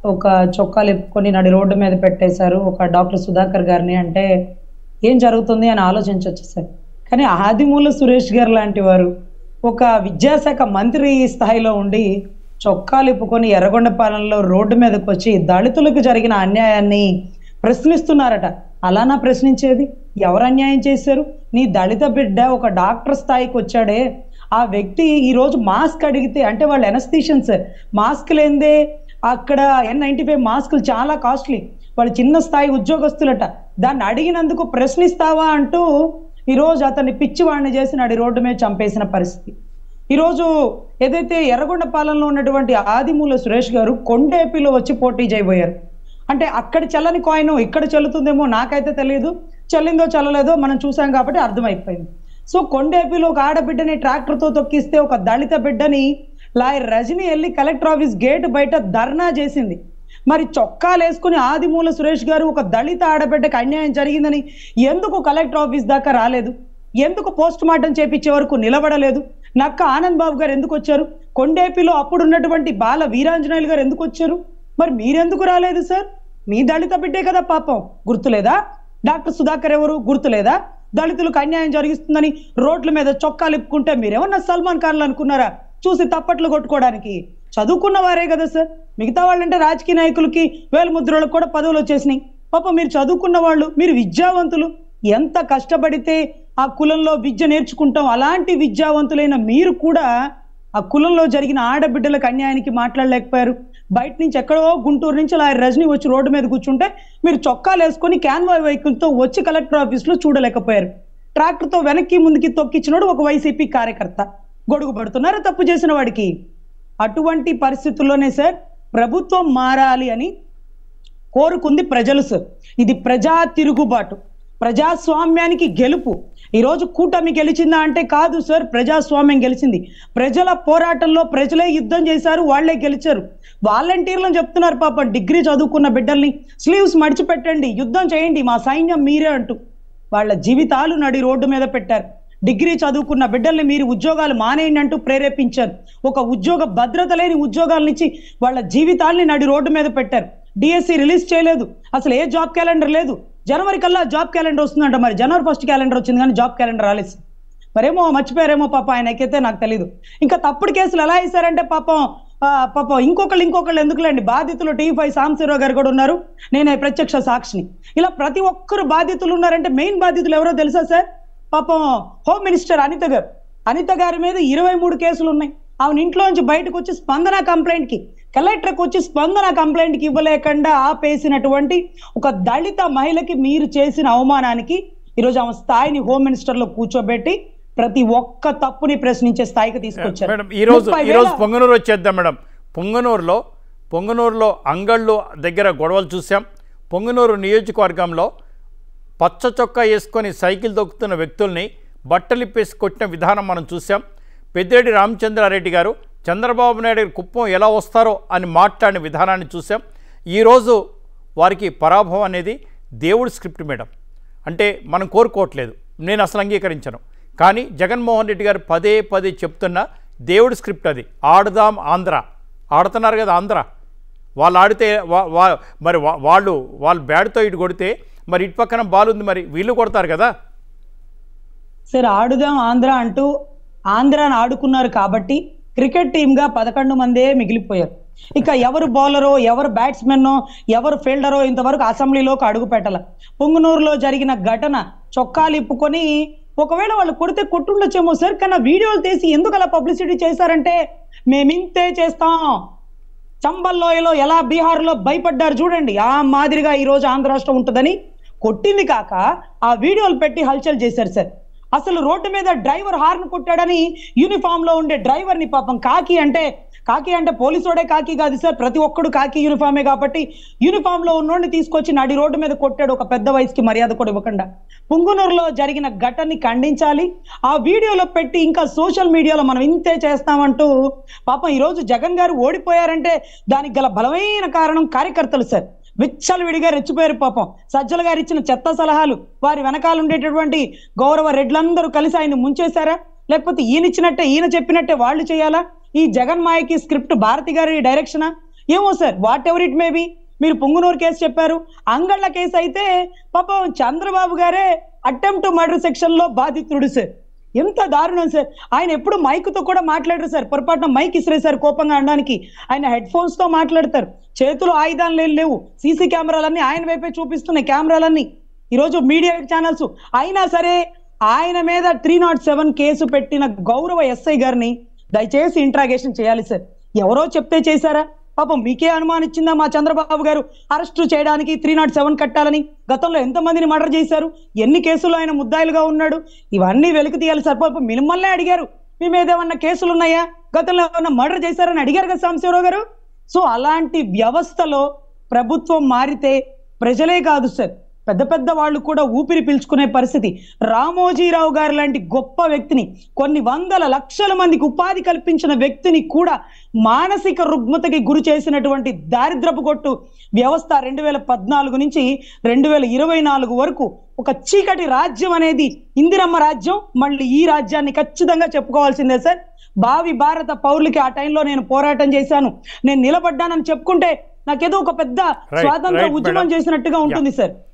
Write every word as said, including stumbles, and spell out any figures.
ఒక చొక్కాలు ఇప్పుకొని నడి రోడ్డు మీద పెట్టేశారు ఒక డాక్టర్ సుధాకర్ గారిని అంటే ఏం జరుగుతుంది అని ఆలోచించవచ్చు సార్. కానీ ఆదిమూల సురేష్ గారు లాంటి వారు ఒక విద్యాశాఖ మంత్రి స్థాయిలో ఉండి చొక్కాలు ఇప్పుకొని ఎర్రగొండపాలెంలో రోడ్డు మీదకి వచ్చి దళితులకు జరిగిన అన్యాయాన్ని ప్రశ్నిస్తున్నారట. అలానా ప్రశ్నించేది? ఎవరు అన్యాయం చేశారు? నీ దళిత బిడ్డ ఒక డాక్టర్ స్థాయికి వచ్చాడే, ఆ వ్యక్తి ఈరోజు మాస్క్ అడిగితే అంటే వాళ్ళు ఎనస్థీషియన్స్ మాస్క్ లేదే అక్కడ ఎన్ నైన్టీ ఫైవ్ మాస్కులు చాలా కాస్ట్లీ, వాళ్ళు చిన్న స్థాయి ఉద్యోగస్తులట, దాన్ని అడిగినందుకు ప్రశ్నిస్తావా అంటూ ఈరోజు అతన్ని పిచ్చివాడిని చేసి నడి రోడ్డు మీద చంపేసిన పరిస్థితి. ఈరోజు ఏదైతే ఎర్రగొండపాలెంలో ఉన్నటువంటి ఆదిమూల సురేష్ గారు కొండేపిలో వచ్చి పోటీ చేయబోయారు అంటే అక్కడ చల్లని కాయిన్ ఇక్కడ చెల్లుతుందేమో నాకైతే తెలియదు, చెల్లిందో చల్లలేదో మనం చూసాం కాబట్టి అర్థమైపోయింది. సో కొండేపిలో ఒక ఆడబిడ్డని ట్రాక్టర్తో తొక్కిస్తే ఒక దళిత బిడ్డని లాయర్ రజని వెళ్ళి కలెక్టర్ ఆఫీస్ గేట్ బయట ధర్నా చేసింది. మరి చొక్కాలు వేసుకుని ఆదిమూల సురేష్ గారు ఒక దళిత ఆడబిడ్డకి అన్యాయం జరిగిందని ఎందుకు కలెక్టర్ ఆఫీస్ దాకా రాలేదు? ఎందుకు పోస్ట్ మార్టం చేపించే వరకు నిలబడలేదు? నక్క ఆనంద్ బాబు గారు ఎందుకు వచ్చారు? కొండేపిలో అప్పుడు ఉన్నటువంటి బాల వీరాంజనేయులు గారు ఎందుకు వచ్చారు? మరి మీరెందుకు రాలేదు సార్? మీ దళిత బిడ్డే కదా పాపం, గుర్తులేదా? డాక్టర్ సుధాకర్ ఎవరు గుర్తులేదా? దళితులకు అన్యాయం జరిగిస్తుందని రోడ్ల మీద చొక్కాలు ఇప్పుకుంటే మీరేమన్నా సల్మాన్ ఖాన్లు అనుకున్నారా చూసి తప్పట్లు కొట్టుకోవడానికి? చదువుకున్న వారే కదా సార్. మిగతా వాళ్ళంటే రాజకీయ నాయకులకి వేలుముద్రలకు కూడా పదవులు వచ్చేసినాయి. పాప మీరు చదువుకున్న వాళ్ళు, మీరు విద్యావంతులు, ఎంత కష్టపడితే ఆ కులంలో విద్య నేర్చుకుంటాం. అలాంటి విద్యావంతులైన మీరు కూడా ఆ కులంలో జరిగిన ఆడబిడ్డలకు అన్యాయానికి మాట్లాడలేకపోయారు. బయట నుంచి ఎక్కడో గుంటూరు నుంచి లాయర్ రజని వచ్చి రోడ్డు మీద కూర్చుంటే మీరు చొక్కాలు వేసుకొని క్యాన్వాయ్ వెహికల్తో వచ్చి కలెక్టర్ ఆఫీస్లో చూడలేకపోయారు. ట్రాక్టర్తో వెనక్కి ముందుకి తొక్కిచ్చినోడు ఒక వైసీపీ కార్యకర్త. గొడుగు పడుతున్నారా తప్పు చేసిన వాడికి? అటువంటి పరిస్థితుల్లోనే సార్ ప్రభుత్వం మారాలి అని కోరుకుంది ప్రజలు సార్. ఇది ప్రజా తిరుగుబాటు, ప్రజాస్వామ్యానికి గెలుపు. ఈరోజు కూటమి గెలిచిందా అంటే కాదు సార్, ప్రజాస్వామ్యం గెలిచింది. ప్రజల పోరాటంలో ప్రజలే యుద్ధం చేశారు, వాళ్లే గెలిచారు. వాలంటీర్లను చెప్తున్నారు పాపం డిగ్రీ చదువుకున్న బిడ్డల్ని స్లీవ్స్ మడిచిపెట్టండి, యుద్ధం చేయండి, మా సైన్యం మీరే అంటూ వాళ్ళ జీవితాలు నడి రోడ్డు మీద పెట్టారు. డిగ్రీ చదువుకున్న బిడ్డల్ని మీరు ఉద్యోగాలు మానేయండి అంటూ ప్రేరేపించారు. ఒక ఉద్యోగ భద్రత లేని ఉద్యోగాలనిచ్చి వాళ్ళ జీవితాల్ని నడి రోడ్డు మీద పెట్టారు. డిఎస్సి రిలీజ్ చేయలేదు, అసలు ఏ జాబ్ క్యాలెండర్ లేదు. జనవరి కల్లా జాబ్ క్యాలెండర్ వస్తుందంట, మరి జనవరి ఫస్ట్ క్యాలెండర్ వచ్చింది కానీ జాబ్ క్యాలెండర్ రాలేదు. మరేమో మర్చిపోయారేమో పాప ఆయనకైతే నాకు తెలీదు. ఇంకా తప్పుడు కేసులు ఎలా వేశారంటే పాపం పాపం ఇంకొకళ్ళు ఇంకొకళ్ళు ఎందుకులేండి, బాధితులు టీవీ ఫైవ్ సాంబశివరావు గారు కూడా ఉన్నారు, నేనే ప్రత్యక్ష సాక్షిని. ఇలా ప్రతి ఒక్కరు బాధితులు ఉన్నారంటే మెయిన్ బాధితులు ఎవరో తెలుసా సార్? పాపం హోమ్ మినిస్టర్ అనిత గారు. అనిత గారి మీద ఇరవై మూడు కేసులు ఉన్నాయి. ఆమె ఇంట్లో నుంచి బయటకు వచ్చి స్పందన కంప్లైంట్ కి కలెక్టర్కి వచ్చి స్పందన కంప్లైంట్ కి ఇవ్వలేకుండా ఆపేసినటువంటి ఒక దళిత మహిళకి మీరు చేసిన అవమానానికి ఈరోజు ఆమె స్థాయిని హోమ్ మినిస్టర్ లో కూర్చోబెట్టి ప్రతి ఒక్క తప్పుని ప్రశ్నించే స్థాయికి తీసుకొచ్చారు. మేడం ఈ రోజు ఈ రోజు పొంగనూరు వచ్చేద్దాం మేడం. పొంగనూరులో పొంగనూరులో అంగళ్ళు దగ్గర గొడవలు చూసాం. పొంగనూరు నియోజకవర్గంలో పచ్చ చొక్కా వేసుకొని సైకిల్ దొక్కుతున్న వ్యక్తుల్ని బట్టలిప్పేసి కొట్టిన విధానం మనం చూసాం. పెద్దిరెడ్డి రామచంద్రారెడ్డి గారు చంద్రబాబు నాయుడు కుప్పం ఎలా వస్తారో అని మాట్లాడిన విధానాన్ని చూసాం. ఈరోజు వారికి పరాభవం అనేది దేవుడి స్క్రిప్ట్ మేడం. అంటే మనం కోరుకోవట్లేదు, నేను అసలు అంగీకరించను. కానీ జగన్మోహన్ రెడ్డి గారు పదే పదే చెప్తున్న దేవుడి స్క్రిప్ట్ అది. ఆడుదాం ఆంధ్ర, ఆడుతున్నారు కదా ఆంధ్ర. వాళ్ళు ఆడితే మరి వాళ్ళు వాళ్ళు బ్యాట్తో ఇటు కొడితే మరి ఇటు పక్కన బాల్ ఉంది, మరి వీళ్ళు కొడతారు కదా సార్. ఆడుదాం ఆంధ్ర అంటూ ఆంధ్రాని ఆడుకున్నారు కాబట్టి క్రికెట్ టీమ్గా పదకొండు మందే మిగిలిపోయారు. ఇక ఎవరు బౌలరో ఎవరు బ్యాట్స్మెన్నో ఎవరు ఫీల్డరో ఇంతవరకు అసెంబ్లీలోకి అడుగు పెట్టాల. పొంగునూరులో జరిగిన ఘటన చొక్కాలు ఇప్పుకొని ఒకవేళ వాళ్ళు కొడితే కొట్టుండొచ్చేమో సార్, కానీ వీడియోలు తీసి ఎందుకు అలా పబ్లిసిటీ చేశారంటే మేమింతే చేస్తాం. చంబల్లోయలో ఎలా బీహార్లో భయపడ్డారు చూడండి, ఆ మాదిరిగా ఈరోజు ఆంధ్ర రాష్ట్రం ఉంటుందని కొట్టింది కాక ఆ వీడియోలు పెట్టి హల్చల్ చేశారు సార్. అసలు రోడ్డు మీద డ్రైవర్ హార్న్ కొట్టాడని యూనిఫామ్ లో ఉండే డ్రైవర్ ని పాపం కాకి అంటే కాకి అంటే పోలీసోడే కాకి కాదు సార్, ప్రతి ఒక్కడు కాకి యూనిఫామే కాబట్టి యూనిఫామ్ లో ఉన్నోడిని తీసుకొచ్చి నడి రోడ్డు మీద కొట్టాడు, ఒక పెద్ద వయసుకి మర్యాద కూడా ఇవ్వకుండా. పుంగునూరులో జరిగిన ఘటనని ఖండించాలి. ఆ వీడియోలో పెట్టి ఇంకా సోషల్ మీడియాలో మనం ఇంతే చేస్తామంటూ పాపం ఈరోజు జగన్ గారు ఓడిపోయారంటే దానికి గల బలమైన కారణం కార్యకర్తలు సార్. విచ్చలవిడిగా రెచ్చిపోయారు పాపం. సజ్జల గారు ఇచ్చిన చెత్త సలహాలు, వారి వెనకాల ఉండేటటువంటి గౌరవ రెడ్లందరూ కలిసి ఆయన ముంచేశారా, లేకపోతే ఈయన ఇచ్చినట్టే ఈయన చెప్పినట్టే వాళ్ళు చేయాలా? ఈ జగన్ మాయకి స్క్రిప్ట్ భారతి గారి డైరెక్షనా? ఏమో sir, whatever it may be. మీరు పొంగునూరు కేసు చెప్పారు, అంగళ్ళ కేసు అయితే పాపం చంద్రబాబు గారే అటెంప్ట్ మర్డర్ సెక్షన్ లో బాధితుడు సార్. ఎంత దారుణం సార్. ఆయన ఎప్పుడు మైక్ తో కూడా మాట్లాడరు సార్, పొరపాటున మైక్ ఇసిరేసారు కోపంగా అనడానికి. ఆయన హెడ్ ఫోన్స్ తో మాట్లాడతారు, చేతులు ఆయుధాలు లేవు, సీసీ కెమెరాలన్నీ ఆయన వైపే చూపిస్తున్నాయి కెమెరాలన్నీ, ఈరోజు మీడియా ఛానల్స్. అయినా సరే ఆయన మీద త్రీ నాట్ సెవెన్ కేసు పెట్టిన గౌరవ ఎస్ఐ గారిని దయచేసి ఇంట్రాగేషన్ చేయాలి సార్. ఎవరో చెప్తే చేశారా? పాపం మీకే అనుమానించిందా మా చంద్రబాబు గారు అరెస్టు చేయడానికి త్రీ నాట్ సెవెన్ కట్టాలని? గతంలో ఎంతమందిని మర్డర్ చేశారు, ఎన్ని కేసులు ఆయన ముద్దాయిలుగా ఉన్నాడు, ఇవన్నీ వెలికి తీయాలి సార్. పాపం మిమ్మల్నే అడిగారు, మీ మీద ఏమన్నా కేసులు ఉన్నాయా, గతంలో ఏమన్నా మర్డర్ చేశారని అడిగారు కదా సాంబశివరావు గారు. సో అలాంటి వ్యవస్థలో ప్రభుత్వం మారితే ప్రజలే కాదు సార్, పెద్ద పెద్ద వాళ్ళు కూడా ఊపిరి పీల్చుకునే పరిస్థితి. రామోజీరావు గారు లాంటి గొప్ప వ్యక్తిని, కొన్ని వందల లక్షల మందికి ఉపాధి కల్పించిన వ్యక్తిని కూడా మానసిక రుగ్మతకి గురి చేసినటువంటి దారిద్రపు కొట్టు వ్యవస్థ రెండు వేల పద్నాలుగు నుంచి రెండు వేల ఇరవై నాలుగు వరకు ఒక చీకటి రాజ్యం అనేది ఇందిరమ్మ రాజ్యం. మళ్ళీ ఈ రాజ్యాన్ని ఖచ్చితంగా చెప్పుకోవాల్సిందే సార్. భావి భారత పౌరులకి ఆ టైంలో నేను పోరాటం చేశాను, నేను నిలబడ్డానని చెప్పుకుంటే నాకేదో ఒక పెద్ద స్వాతంత్ర ఉద్యమం చేసినట్టుగా ఉంటుంది సార్.